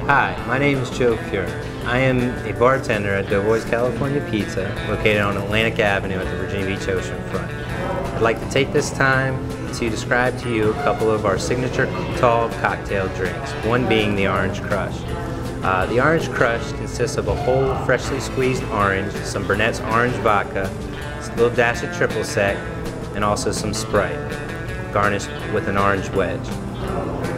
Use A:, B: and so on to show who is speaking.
A: Hi, my name is Joe Fuhrer. I am a bartender at DOUGHBOYS California Pizza, located on Atlantic Avenue at the Virginia Beach oceanfront. I'd like to take this time to describe to you a couple of our signature tall cocktail drinks, one being the Orange Crush. The Orange Crush consists of a whole freshly squeezed orange, some Burnett's orange vodka, a little dash of triple sec, and also some Sprite, garnished with an orange wedge.